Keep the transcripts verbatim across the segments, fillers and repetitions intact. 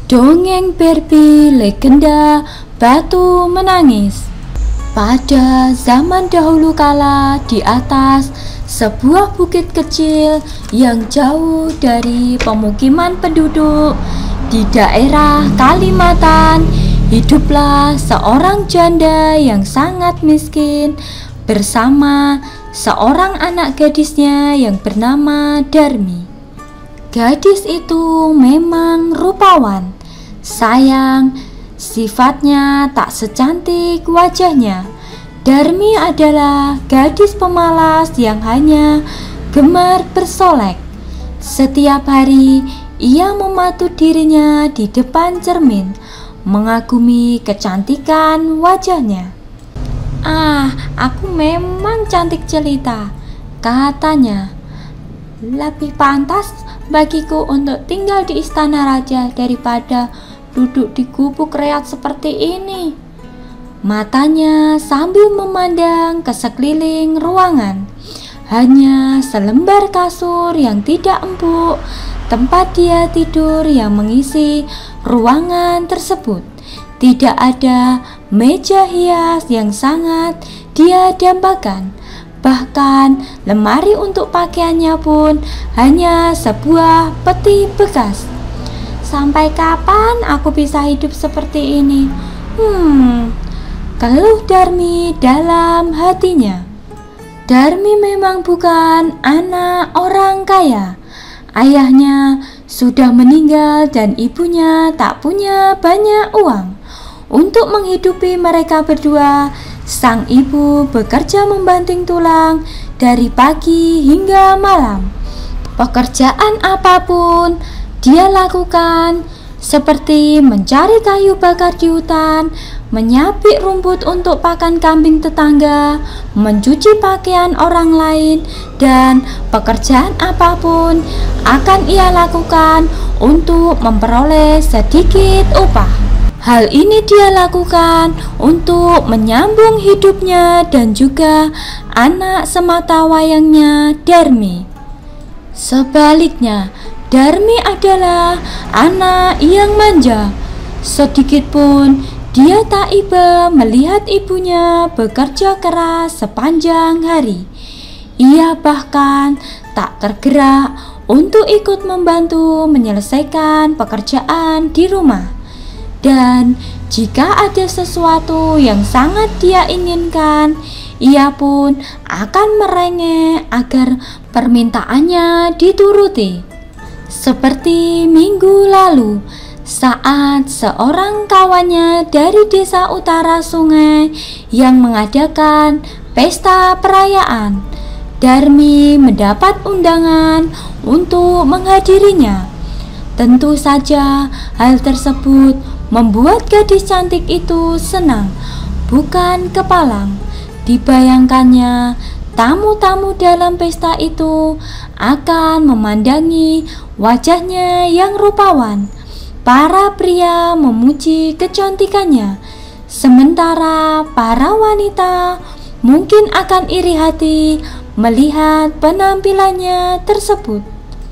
Dongeng Barbie Legenda Batu Menangis. Pada zaman dahulu kala, di atas sebuah bukit kecil yang jauh dari pemukiman penduduk di daerah Kalimantan, hiduplah seorang janda yang sangat miskin bersama seorang anak gadisnya yang bernama Darmi. Gadis itu memang rupawan, sayang, sifatnya tak secantik wajahnya. Darmi adalah gadis pemalas yang hanya gemar bersolek. Setiap hari ia mematut dirinya di depan cermin, mengagumi kecantikan wajahnya. "Ah, aku memang cantik jelita," katanya. "Lebih pantas bagiku untuk tinggal di istana raja daripada duduk di gubuk reat seperti ini." Matanya sambil memandang ke sekeliling ruangan. Hanya selembar kasur yang tidak empuk tempat dia tidur yang mengisi ruangan tersebut. Tidak ada meja hias yang sangat dia dambakan. Bahkan lemari untuk pakaiannya pun hanya sebuah peti bekas. "Sampai kapan aku bisa hidup seperti ini? Hmm, keluh Darmi dalam hatinya. Darmi memang bukan anak orang kaya. Ayahnya sudah meninggal dan ibunya tak punya banyak uang. Untuk menghidupi mereka berdua, sang ibu bekerja membanting tulang dari pagi hingga malam. Pekerjaan apapun dia lakukan, seperti mencari kayu bakar di hutan, menyapik rumput untuk pakan kambing tetangga, mencuci pakaian orang lain, dan pekerjaan apapun akan ia lakukan untuk memperoleh sedikit upah. Hal ini dia lakukan untuk menyambung hidupnya dan juga anak semata wayangnya, Darmi. Sebaliknya, Darmi adalah anak yang manja. Sedikitpun dia tak iba melihat ibunya bekerja keras sepanjang hari. Ia bahkan tak tergerak untuk ikut membantu menyelesaikan pekerjaan di rumah. Dan jika ada sesuatu yang sangat dia inginkan, ia pun akan merengek agar permintaannya dituruti. Seperti minggu lalu, saat seorang kawannya dari desa utara sungai yang mengadakan pesta perayaan, Darmi mendapat undangan untuk menghadirinya. Tentu saja hal tersebut membuat gadis cantik itu senang, bukan kepalang. Dibayangkannya, tamu-tamu dalam pesta itu akan memandangi wajahnya yang rupawan. Para pria memuji kecantikannya, sementara para wanita mungkin akan iri hati melihat penampilannya tersebut.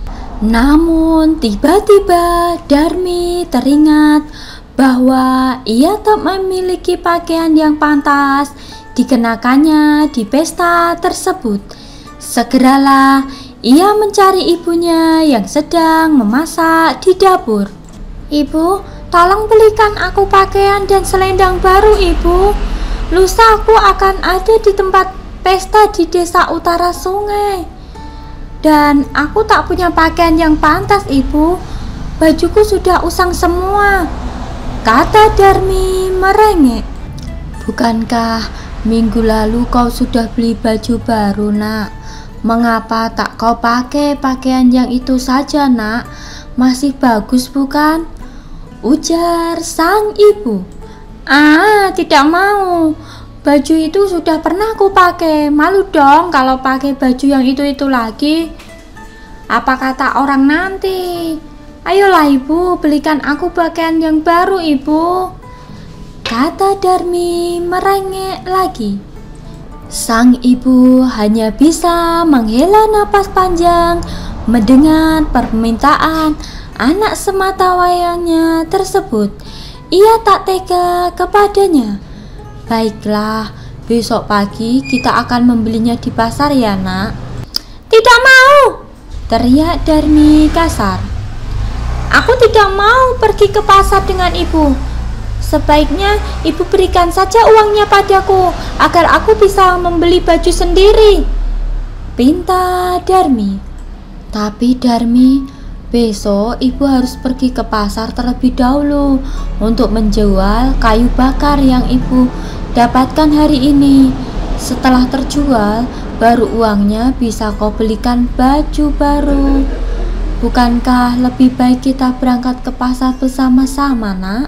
Namun tiba-tiba Darmi teringat bahwa ia tak memiliki pakaian yang pantas dikenakannya di pesta tersebut. Segeralah ia mencari ibunya yang sedang memasak di dapur. "Ibu, tolong belikan aku pakaian dan selendang baru, Ibu. Lusa aku akan ada di tempat pesta di desa utara sungai. Dan aku tak punya pakaian yang pantas, Ibu. Bajuku sudah usang semua," kata Darmi merengek. "Bukankah minggu lalu kau sudah beli baju baru, Nak? Mengapa tak kau pakai pakaian yang itu saja, Nak? Masih bagus bukan?" ujar sang ibu. "Ah, tidak mau. Baju itu sudah pernah aku pakai. Malu dong kalau pakai baju yang itu-itu lagi. Apa kata orang nanti? Ayolah Ibu, belikan aku pakaian yang baru, Ibu," kata Darmi merengek lagi. Sang ibu hanya bisa menghela napas panjang mendengar permintaan anak semata wayangnya tersebut. Ia tak tega kepadanya. Baiklah, besok pagi kita akan membelinya di pasar ya nak. Tidak mau, teriak Darmi kasar. Aku tidak mau pergi ke pasar dengan ibu. Sebaiknya ibu berikan saja uangnya padaku agar aku bisa membeli baju sendiri, pinta Darmi. Tapi Darmi, besok ibu harus pergi ke pasar terlebih dahulu untuk menjual kayu bakar yang ibu dapatkan hari ini. Setelah terjual, baru uangnya bisa kau belikan baju baru. Bukankah lebih baik kita berangkat ke pasar bersama-sama nak?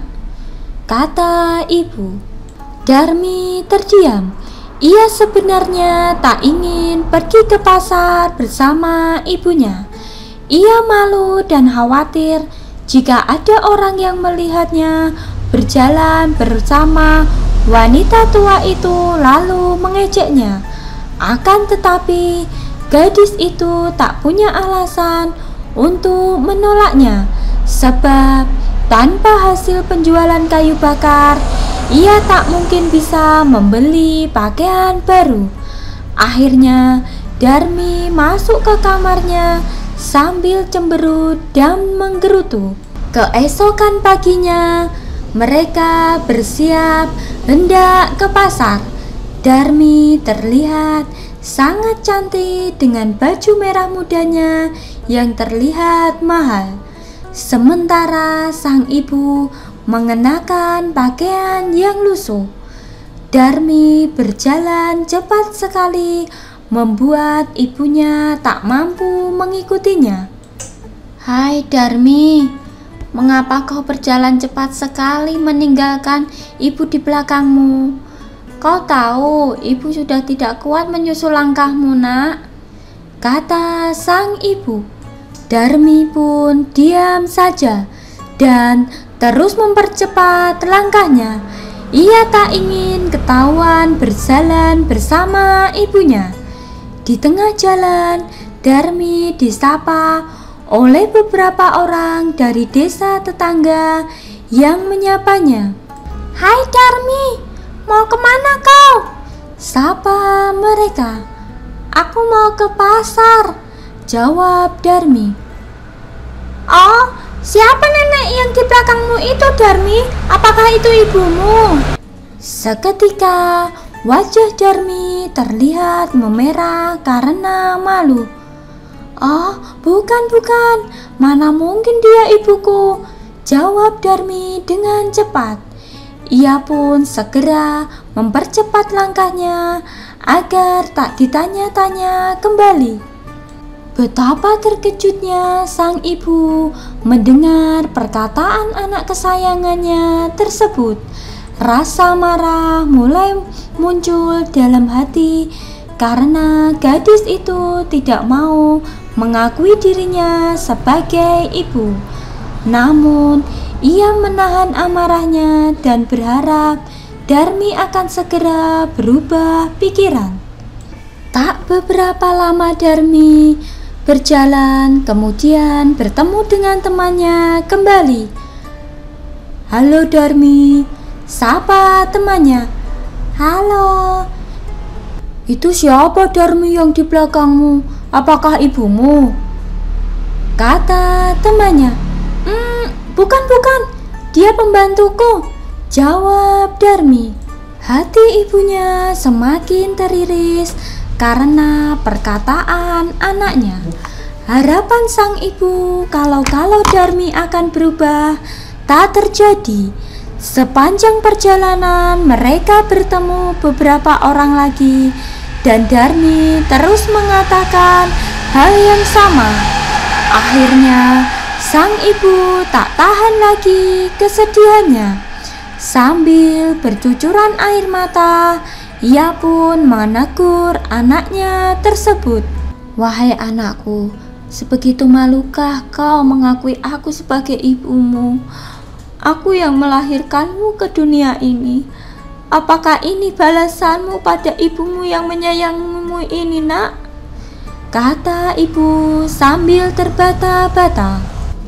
Kata ibu. Darmi terdiam. Ia sebenarnya tak ingin pergi ke pasar bersama ibunya. Ia malu dan khawatir jika ada orang yang melihatnya berjalan bersama wanita tua itu lalu mengejeknya. Akan tetapi gadis itu tak punya alasan untuk menolaknya, sebab tanpa hasil penjualan kayu bakar, ia tak mungkin bisa membeli pakaian baru. Akhirnya Darmi masuk ke kamarnya sambil cemberut dan menggerutu. Keesokan paginya, mereka bersiap hendak ke pasar. Darmi terlihat sangat cantik dengan baju merah mudanya yang terlihat mahal. Sementara sang ibu mengenakan pakaian yang lusuh. Darmi berjalan cepat sekali, membuat ibunya tak mampu mengikutinya. Hai Darmi, mengapa kau berjalan cepat sekali meninggalkan ibu di belakangmu? Kau tahu ibu sudah tidak kuat menyusul langkahmu nak, kata sang ibu. Darmi pun diam saja dan terus mempercepat langkahnya. Ia tak ingin ketahuan berjalan bersama ibunya. Di tengah jalan, Darmi disapa oleh beberapa orang dari desa tetangga yang menyapanya. Hai Darmi, mau kemana kau? Sapa mereka. Aku mau ke pasar, jawab Darmi. Oh, siapa nenek yang di belakangmu itu Darmi? Apakah itu ibumu? Seketika wajah Darmi terlihat memerah karena malu. Oh, bukan bukan, mana mungkin dia ibuku, jawab Darmi dengan cepat. Ia pun segera mempercepat langkahnya agar tak ditanya-tanya kembali. Betapa terkejutnya sang ibu mendengar perkataan anak kesayangannya tersebut. Rasa marah mulai muncul dalam hati karena gadis itu tidak mau mengakui dirinya sebagai ibu. Namun ia menahan amarahnya dan berharap Darmi akan segera berubah pikiran. Tak beberapa lama Darmi berjalan, kemudian bertemu dengan temannya kembali. Halo Darmi, sapa temannya. Halo. Itu siapa Darmi yang di belakangmu? Apakah ibumu? Kata temannya. Hmm, bukan bukan, dia pembantuku, jawab Darmi. Hati ibunya semakin teriris karena perkataan anaknya. Harapan sang ibu kalau-kalau Darmi akan berubah tak terjadi. Sepanjang perjalanan mereka bertemu beberapa orang lagi dan Darmi terus mengatakan hal yang sama. Akhirnya sang ibu tak tahan lagi kesedihannya. Sambil bercucuran air mata, ia pun menegur anaknya tersebut. Wahai anakku, sebegitu malukah kau mengakui aku sebagai ibumu? Aku yang melahirkanmu ke dunia ini. Apakah ini balasanmu pada ibumu yang menyayangimu ini nak? Kata ibu sambil terbata-bata.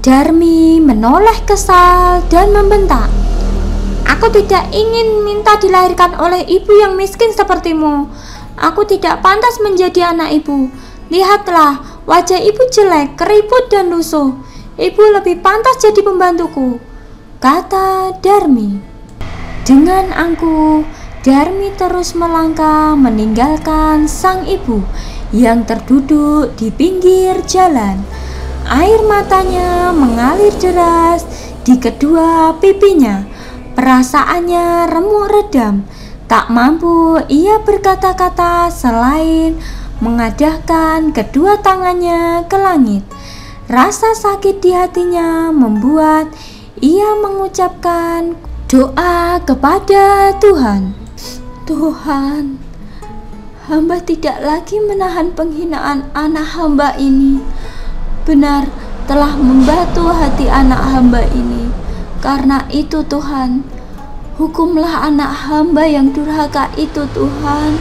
Darmi menoleh kesal dan membentak, "Aku tidak ingin minta dilahirkan oleh ibu yang miskin sepertimu. Aku tidak pantas menjadi anak ibu. Lihatlah, wajah ibu jelek, keriput dan lusuh. Ibu lebih pantas jadi pembantuku," kata Darmi. Dengan angkuh, Darmi terus melangkah meninggalkan sang ibu yang terduduk di pinggir jalan. Air matanya mengalir deras di kedua pipinya. Perasaannya remuk redam. Tak mampu ia berkata-kata selain mengadahkan kedua tangannya ke langit. Rasa sakit di hatinya membuat ia mengucapkan doa kepada Tuhan. "Tuhan, hamba tidak lagi menahan penghinaan anak hamba ini. Benar telah membatu hati anak hamba ini. Karena itu Tuhan, hukumlah anak hamba yang durhaka itu Tuhan."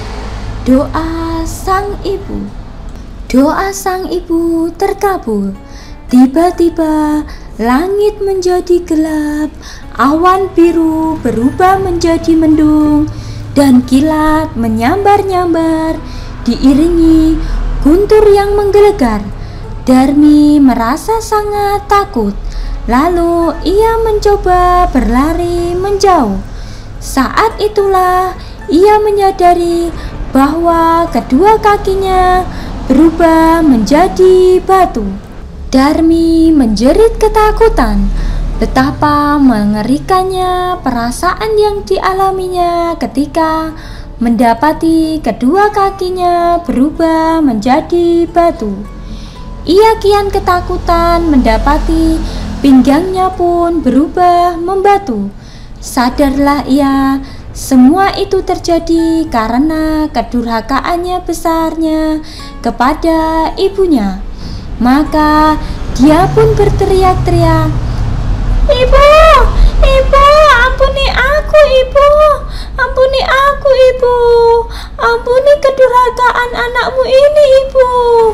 Doa sang ibu. Doa sang ibu terkabul. Tiba-tiba langit menjadi gelap, awan biru berubah menjadi mendung, dan kilat menyambar-nyambar diiringi guntur yang menggelegar. Darmi merasa sangat takut. Lalu ia mencoba berlari menjauh. Saat itulah ia menyadari bahwa kedua kakinya berubah menjadi batu. Darmi menjerit ketakutan. Betapa mengerikannya perasaan yang dialaminya ketika mendapati kedua kakinya berubah menjadi batu. Ia kian ketakutan mendapati pinggangnya pun berubah membatu. Sadarlah ia, semua itu terjadi karena kedurhakaannya besarnya kepada ibunya. Maka dia pun berteriak-teriak, "Ibu, ibu, ampuni aku ibu, ampuni aku ibu, ampuni kedurhakaan anakmu ini ibu,"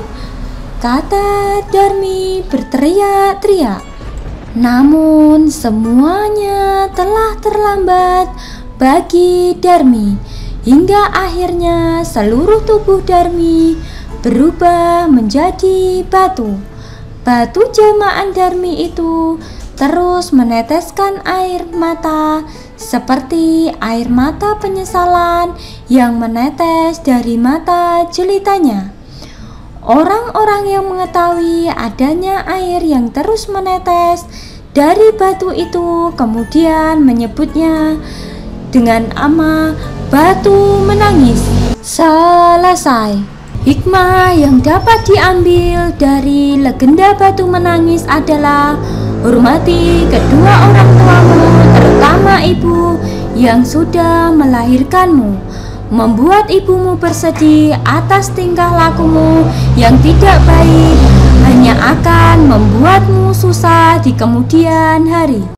kata Darmi berteriak-teriak. Namun semuanya telah terlambat bagi Darmi, hingga akhirnya seluruh tubuh Darmi berubah menjadi batu. Batu jelmaan Darmi itu terus meneteskan air mata seperti air mata penyesalan yang menetes dari mata jelitanya. Orang-orang yang mengetahui adanya air yang terus menetes dari batu itu kemudian menyebutnya dengan nama batu menangis. Selesai. Hikmah yang dapat diambil dari legenda batu menangis adalah hormati kedua orang tuamu, terutama ibu yang sudah melahirkanmu. Membuat ibumu bersedih atas tingkah lakumu yang tidak baik hanya akan membuatmu susah di kemudian hari.